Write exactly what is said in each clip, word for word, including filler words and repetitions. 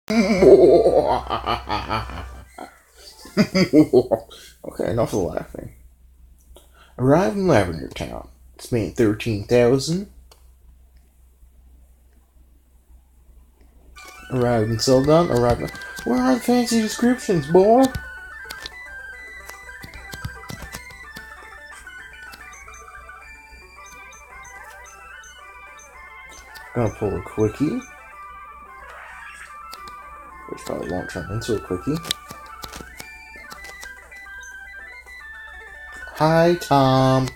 Okay, enough of laughing. Arrive in Lavender Town. Spend thirteen thousand. Arrive in Celadon. Arrive in... Where are the fancy descriptions, boy? Gonna pull a quickie. Which probably won't turn into a quickie. Hi, Tom.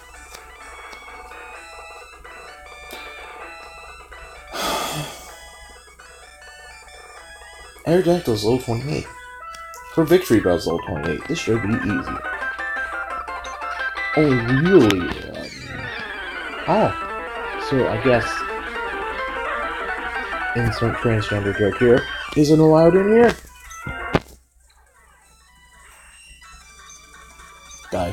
Aerodactyl's level twenty-eight. For Victory Bell's level twenty-eight. This should be easy. Oh, really? Oh. So, I guess... instant transgender joke here isn't allowed in here. Die.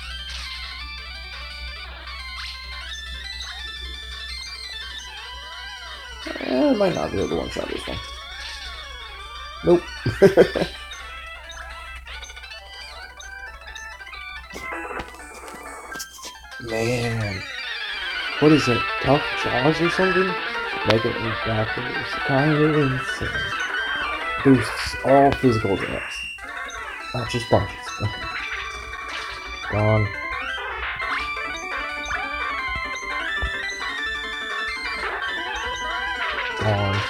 Eh, I might not be able to one-shot this one. Nope. Man. What is it? Tough Jaws or something? Mega Impactors. Kind of insane. Boosts all physical attacks. Not just punches. Gone. Gone.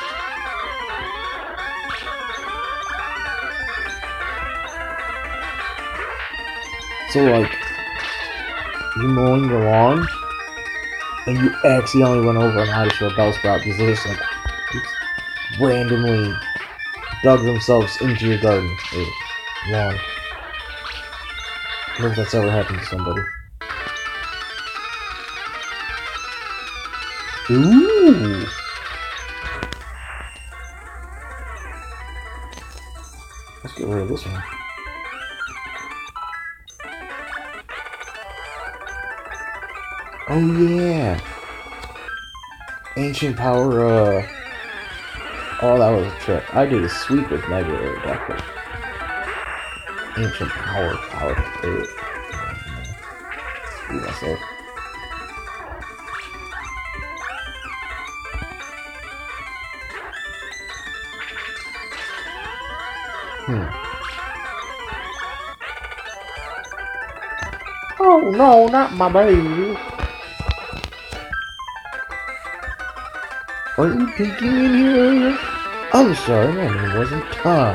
So, like, you mowing the lawn, and you accidentally run over an ice or a Bellsprout because they just, like, randomly dug themselves into your garden or lawn. I wonder if that's ever happened to somebody. Ooh! Let's get rid of this one. Oh yeah! Ancient Power, uh... oh, that was a trick. I did a sweep with Mega Aerodactyl. Ancient Power, Power, Power. Screw myself. Hmm. Oh no, not my baby! Are you peeking in here? I'm sorry, my name wasn't Tom.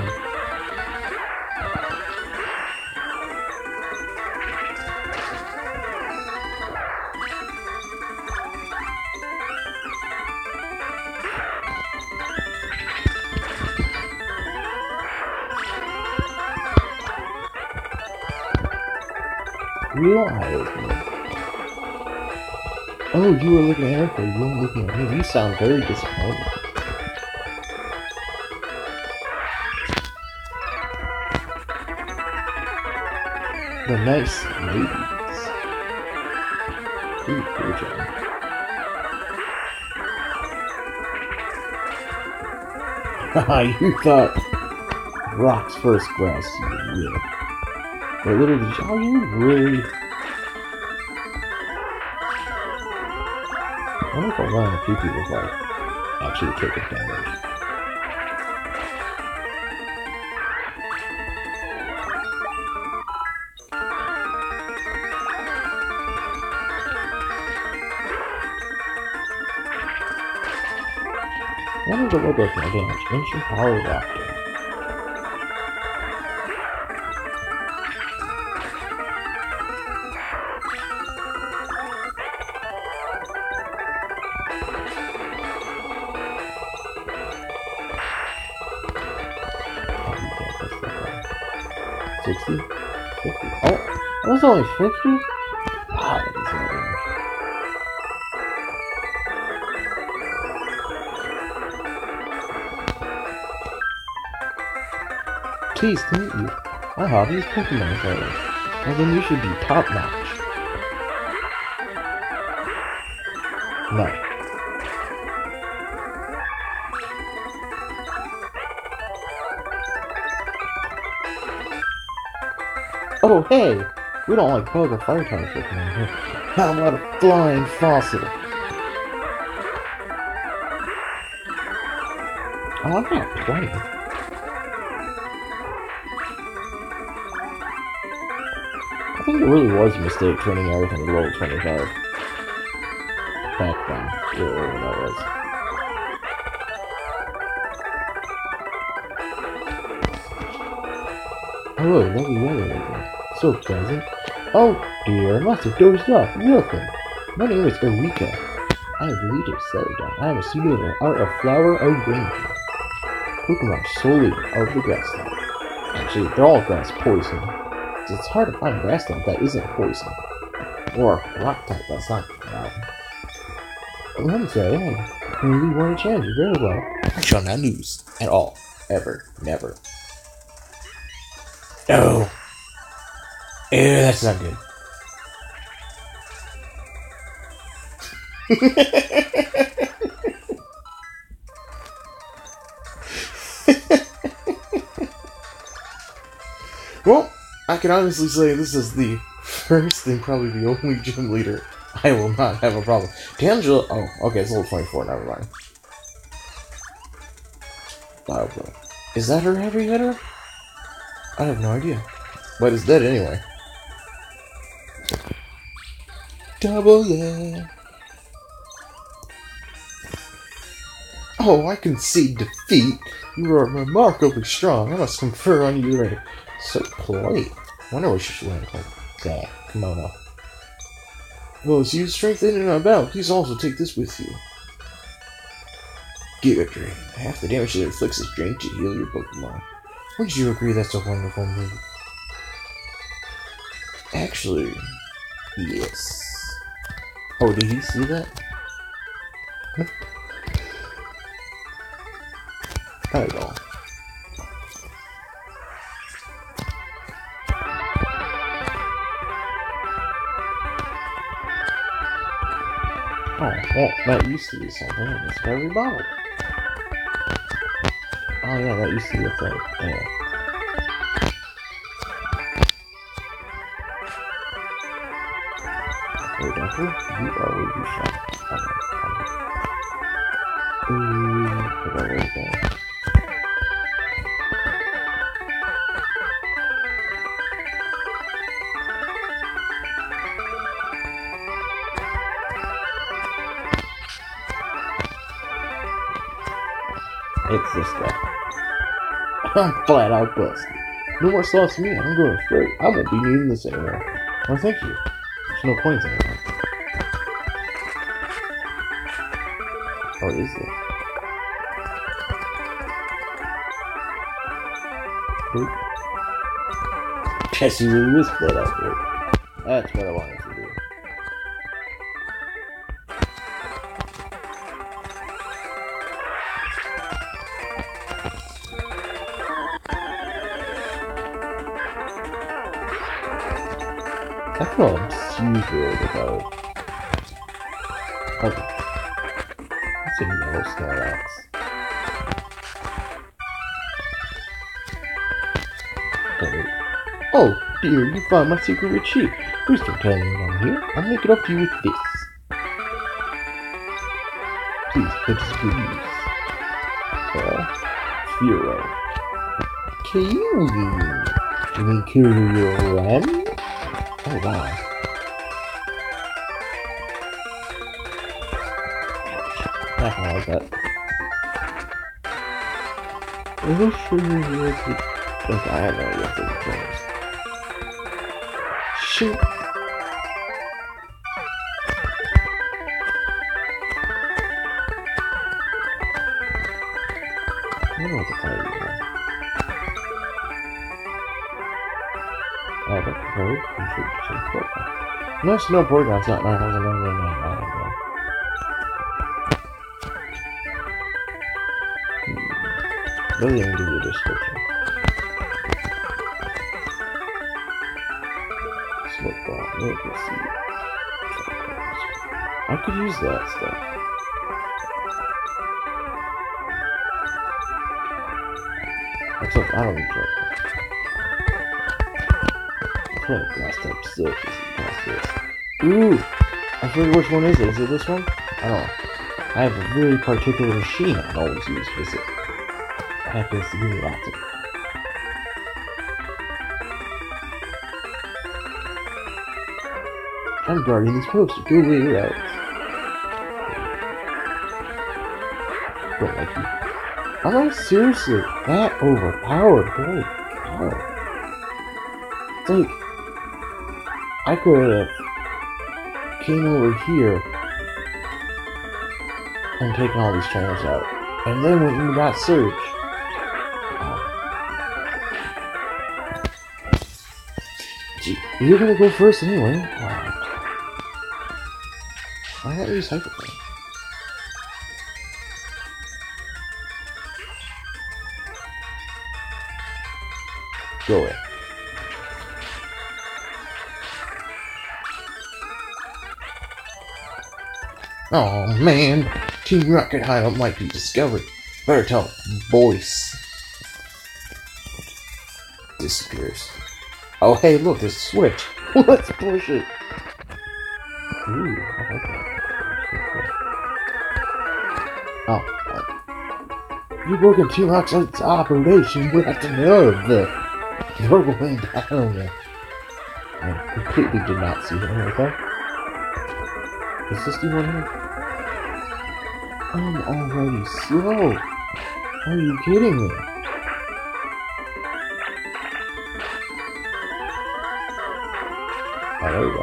Realize me. Oh, you were looking at her, you weren't looking at me. You sound very disappointed. The nice ladies. Ooh, good job. Haha, you thought rocks first, grass you will. But little did you, oh, you really... I wonder if I run a few people like actually take it damage. I wonder what will go for my damage. Ancient Power Raptor. sixty? fifty? Oh, that was only fifty? Wow, that is no damage. Pleased to meet you. My hobby is Pokemon fighting. Well, then you should be top notch. No. Oh, hey! We don't like bug or fire types looking around here. How about a flying faucet? Oh, I'm not playing. I think it really was a mistake turning everything to level twenty-five. Back then, whatever that was. Hello, lovely weather again. So pleasant. Oh dear, I must have dozed off. Welcome. My name is Eureka. I am the leader of Celadon. I am a student of the art of flower arrangement. Pokemon solely of the grassland. Actually, they're all grass poison. It's hard to find grassland that isn't poison. Or rock type that's not wow. Let me say, I really want to challenge you very well. I shall not lose. At all. Ever. Never. No. Ew, that's not good. Well, I can honestly say this is the first and probably the only gym leader I will not have a problem. Tangela, oh, okay, it's level twenty-four, never mind. Oh, boy. Is that her heavy hitter? I have no idea. But it's dead anyway. Double A. Oh, I concede defeat. You are remarkably strong. I must confer on you already. So polite. I wonder what she should learn called that kimono. Well, as you strengthen and about, please also take this with you. Giga Drain. Half the damage that it inflicts is drained to heal your Pokemon. Wouldn't you agree that's a wonderful move? Actually, yes. Oh, did he see that? Not at all. Oh, well, that used to be something in this very bottle. Oh yeah, that used to be a thing. Anyway. Wait, Uncle, you are where you shot. Okay, Ooh, put that right there. It's this guy. I'm flat out busted. No more slots for me. I'm going straight. I won't be needing this anymore. Oh, thank you. There's no points anymore. Oh, is it? Oop. Guess he really was flat out there. That's what I wanted to do. I feel I'm super about it. Okay. That's a yellow Snorlax. Oh dear, you found my secret retreat. Please don't tell anyone I'm here. I'll make it up to you with this. Please, please. Uh, Furo. Kiwi. You mean Kyurem? Oh wow. I don't like that. It'll show you where to... Okay, I have no idea what the is. Shoot! I don't know what the fire is. Oh, but code? You should say Pokemon. No, Snow Porygon's not nine thousand nine hundred ninety-nine, bro. Hmm. Really didn't give you a description. Smoke Ball, Miracle Seed. I could use that stuff. Except I don't need Chocolate. plant grass type surface past this. Ooh! I forget which one is it. Is it this one? I don't know. I have a very particular machine I always use for this. It happens to be lots of. I'm guarding this post. Go away, you're out. Don't like you. Am I seriously that overpowered? Holy cow. It's like, I could have came over here and taken all these trainers out. And then when we got Surge. Oh. Gee, you're gonna go first anyway. Wow. Why not use Hyper Flame? Go away. Oh man, Team Rocket Hideout might be discovered. Better tell Boyce. Disappears. Oh hey, look, there's a switch. Let's push it. Ooh, I like that. Oh, what? You broken Team Rocket's operation with the nerve. You're going down. I completely did not see him right there. Is this the one here? I'm already slow. Are you kidding me? Oh, there we go.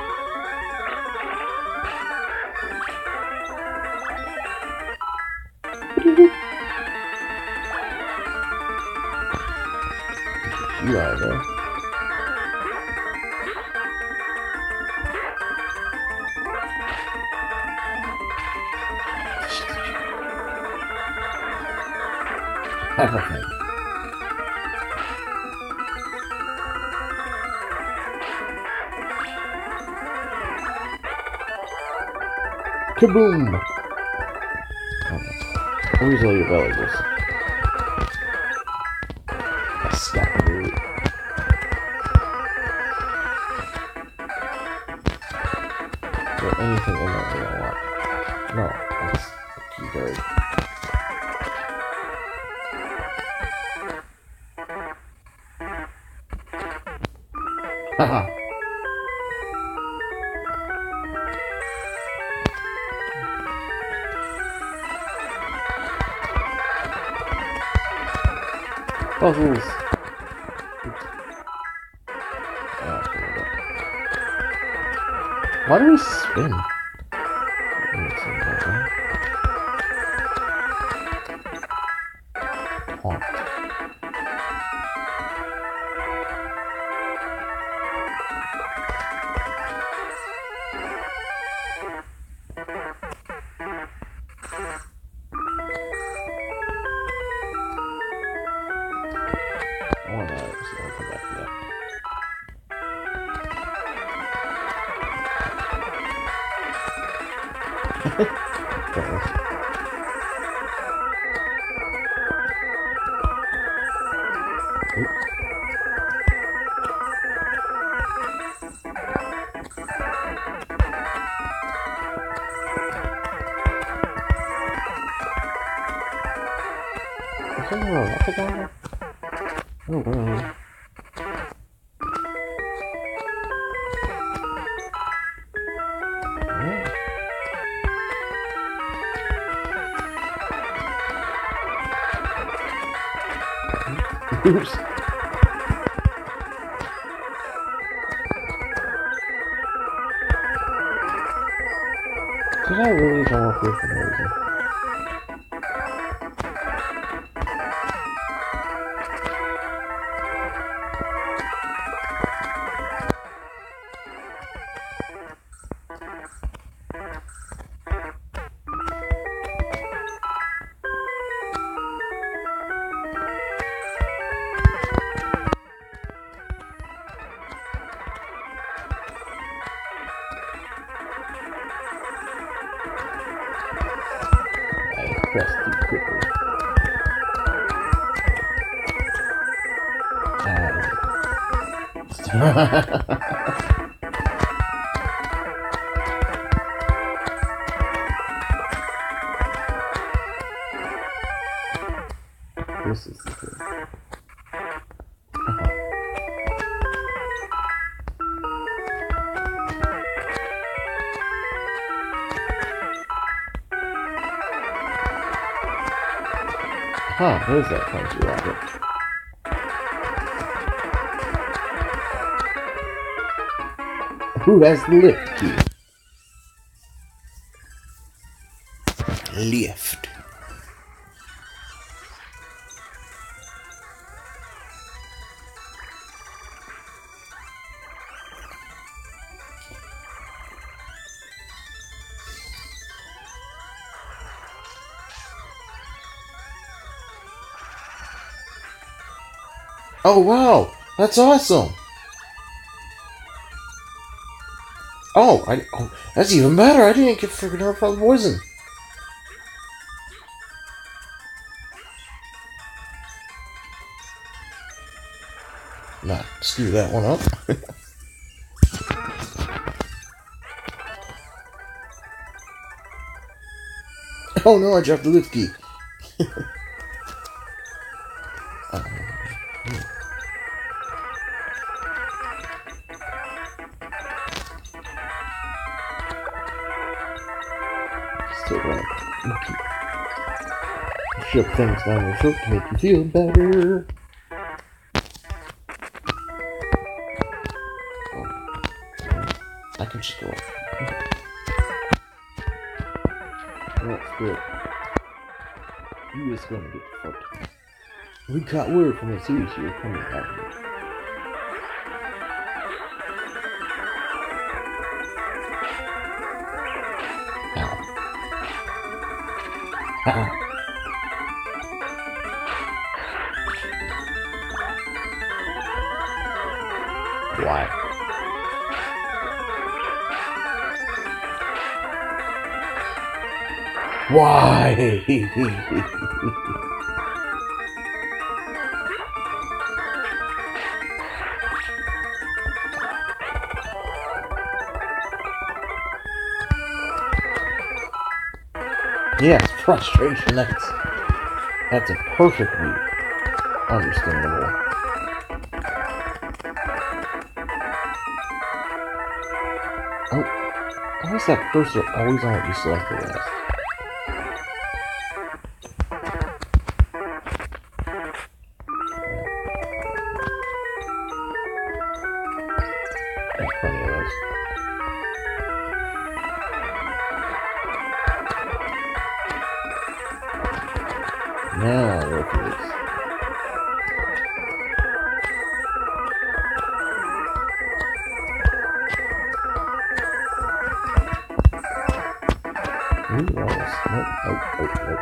You out of there. Everything. Kaboom! Oh, where's all your villages? A scaffold. Is there anything in there I don't want? No, that's a keyboard. Haha. Puzzles. Oops. Oh, why do we spin? Taunt. Oh, that's a guy. Oh, wow. Oops. Did I really go off here for no reason? This is the thing. Huh, there's that clumsy rocket. Who has the lift key? Lift. Oh wow, that's awesome! Oh, I, oh, that's even better. I didn't get freaking hurt by the poison. Nah, screw that one up. Oh no, I dropped the lift key. um, hmm. Still right. Okay. Shove things down your throat to make you feel better. Oh. I can just go up. That's good. You is gonna get fucked. We got word from the series you're coming back here. Ow. Ow. Why? Why? Yes, frustration. That's that's a perfectly understandable. Oh, why is that cursor always on what you selected as? There's plenty of those. Now I'll go for this. Ooh, almost. Nope, nope, nope, nope.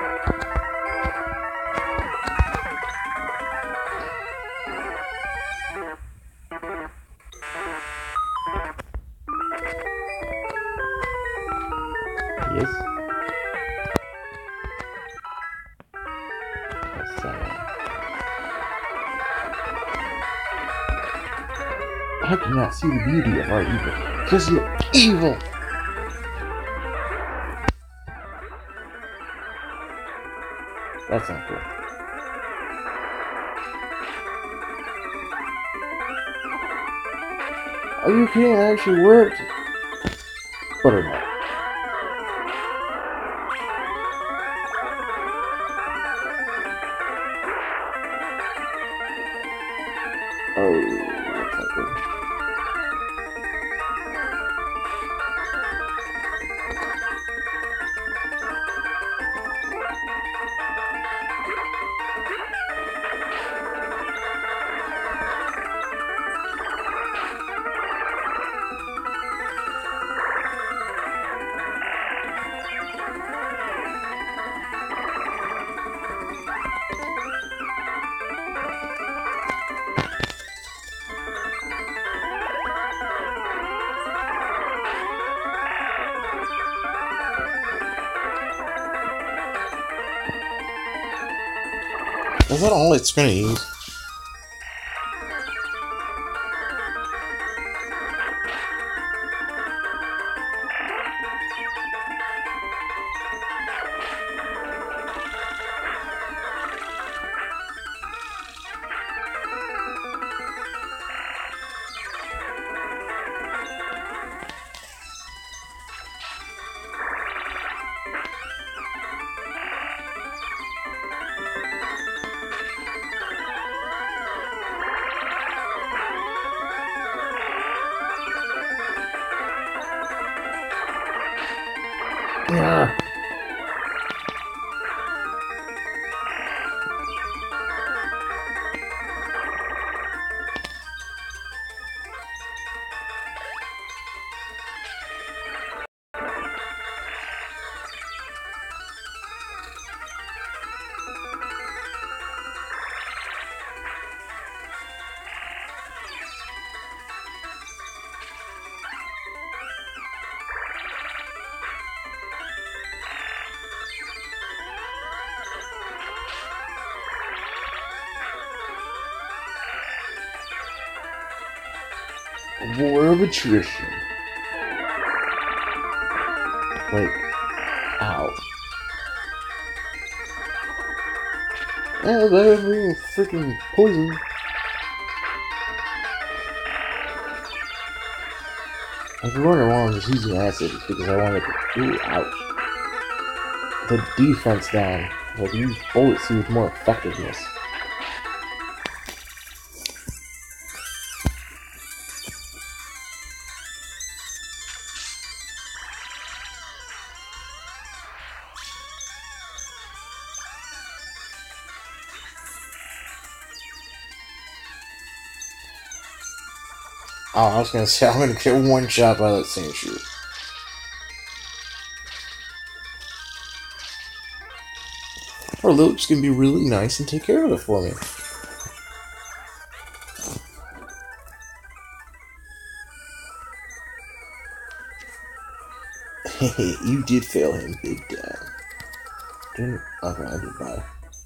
Yes. That's, uh, I cannot see the beauty of our evil, because you're evil! That's not cool. Are you kidding? That actually worked? But not. Oh, that's not good. Is that all it's gonna use? Yeah. War of attrition. Like, ow. Yeah, that real freaking poison. If you're wondering why I'm just using acid, it's because I wanted to. Ooh, ouch. The defense down. Like, use bullets with more effectiveness. Oh, I was gonna say, I'm gonna get one shot by that same shoot. Or Lilith's gonna be really nice and take care of it for me. Hey, you did fail him big time. Didn't. Okay, I did bye.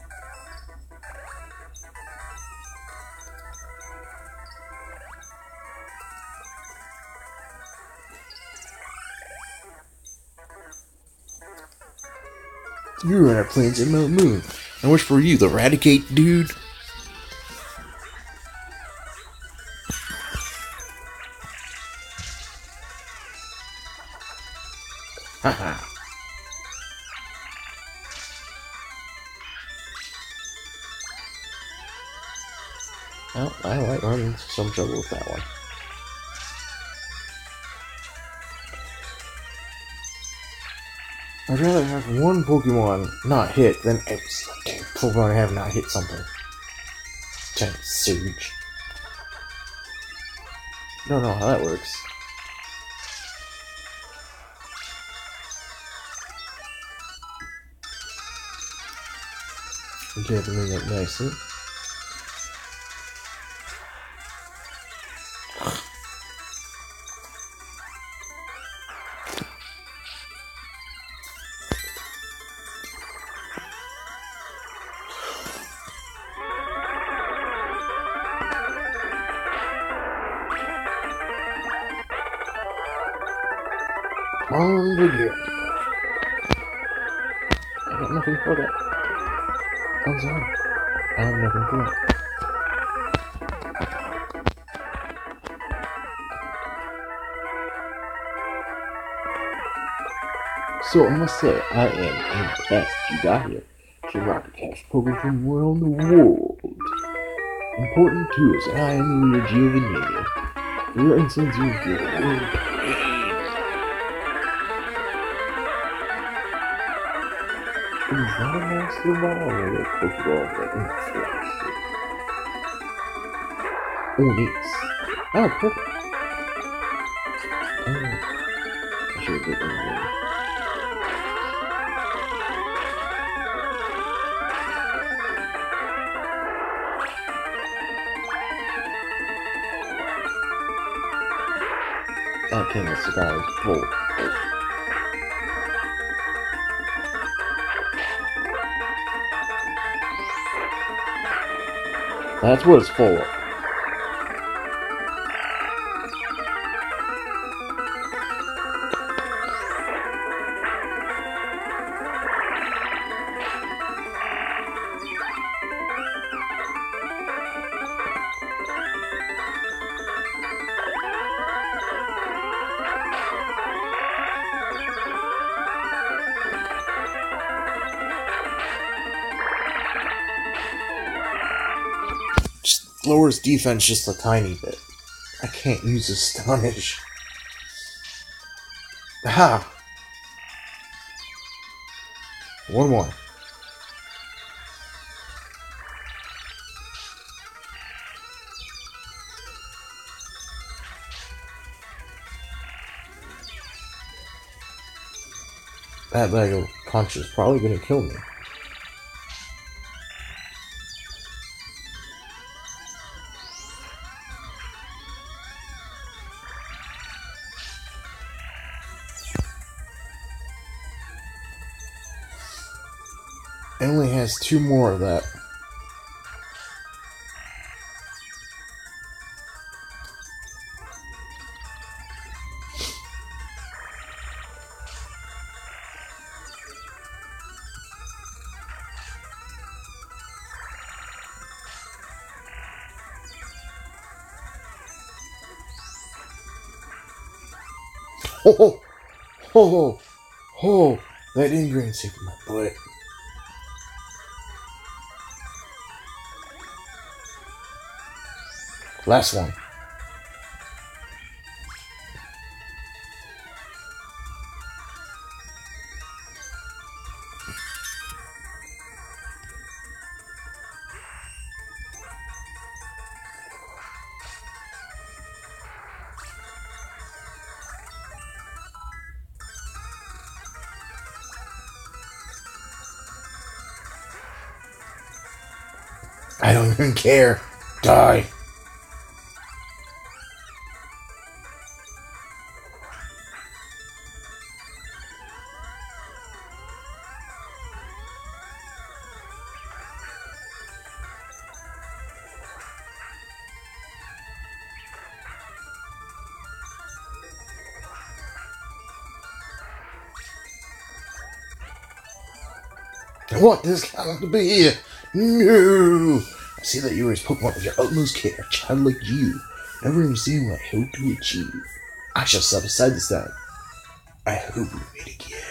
You were on our planes at Mount Moon. And which were you, the Raticate dude? Haha. Well, I might run into some trouble with that one. I'd rather have one Pokemon not hit than every damn Pokemon I have not hit something. Giant Surge. Don't know how that works. Okay, I can bring that nicely. On again. I got nothing for that. I'm sorry. I have nothing for that. So I must say, I am impressed you got here. Should rocket catch Pokemon from around the world. Important too is I am rejuvenated. For your instance, you feel world pain. Is that a Master Ball or a Pokeball that influenced it? Oh, nice. Oh, perfect. Oh, I should have written it in. That King of Cigar is full. That's what it's full of. Lowers defense just a tiny bit. I can't use Astonish. Ha! One more. That bag of punch is probably gonna kill me. It only has two more of that. Oh, oh, oh, oh, that ingrain's taking my butt. Last one. I don't even care. Die. I want this child to be here. No! I see that you raise Pokemon with your utmost care. A child like you never even seen what I hope to achieve. I shall step aside this time. I hope we meet again.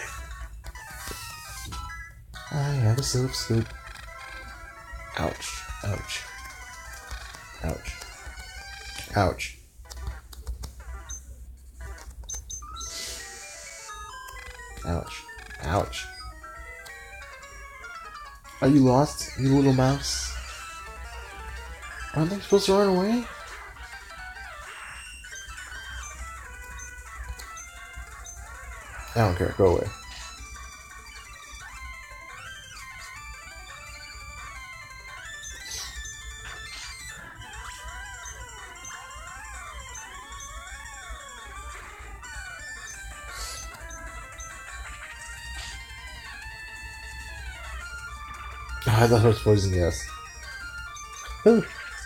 I have a silver scoop. Ouch. Ouch. Ouch. Ouch. Ouch. Ouch. Are you lost, you little mouse? Aren't they supposed to run away? I don't care, go away. I thought it was poison gas. Oh.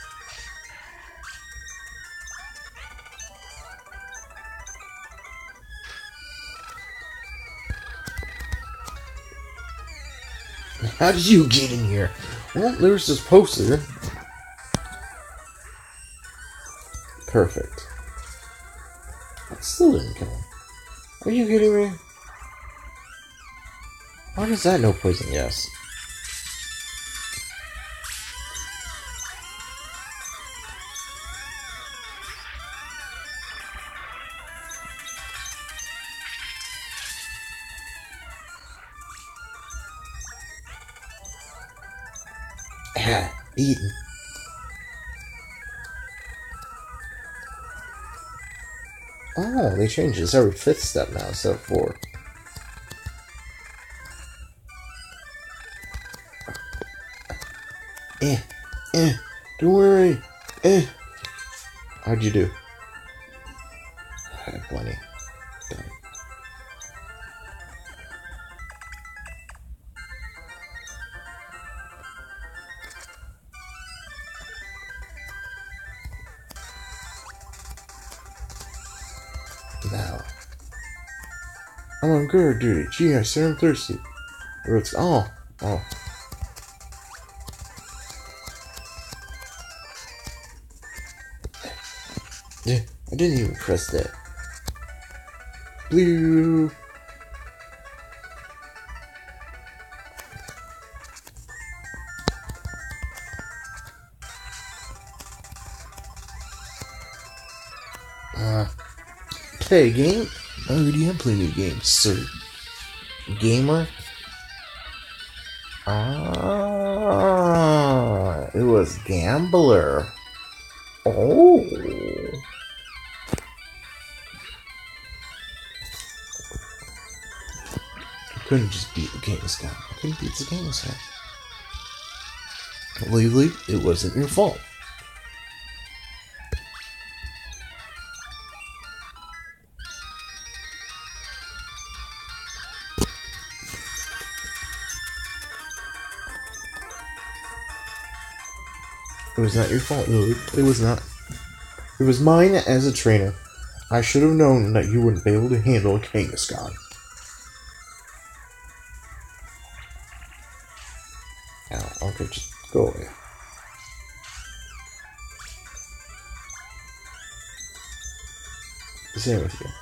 How did you get in here? Well, there's this poster. Perfect. That still didn't kill him. Are you kidding me? Why does that no poison gas? Ah, eaten. Oh, they changed this every fifth step now instead of four. Eh, eh, don't worry. Eh. How'd you do? I had plenty. Done. Now, I'm on guard duty. Gee, I sure am thirsty. Or it's oh, oh. Yeah, I didn't even press that. Blue. Uh. Play a game? I already am playing a game, sir. Gamer? Ah, it was Gambler. Oh. I couldn't just beat the Kangaskhan. I couldn't beat the Kangaskhan. Legally, it wasn't your fault. It was not your fault, Lily. It was not. It was mine as a trainer. I should have known that you wouldn't be able to handle a Kangaskhan. Now, okay, just go away. Same with you.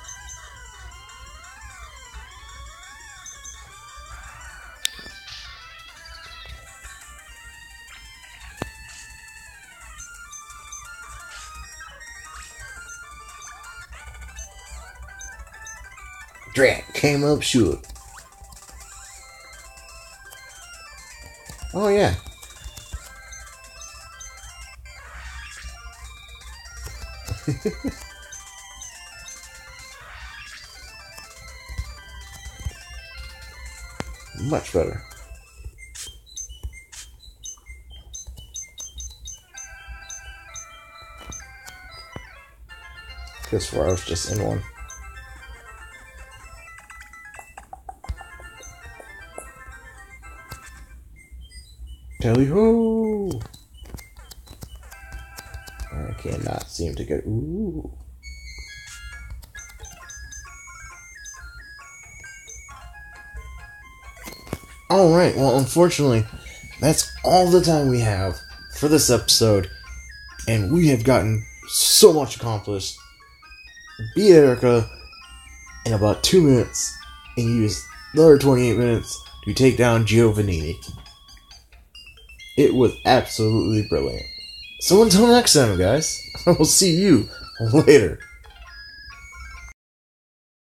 Drat came up short. Oh yeah. Much better. Because far I was just in one. Tally ho! I cannot seem to get. Ooh. Alright, well, unfortunately, that's all the time we have for this episode, and we have gotten so much accomplished. Beat Erica in about two minutes, and use another twenty-eight minutes to take down Giovannini. It was absolutely brilliant. So until next time, guys, I will see you later.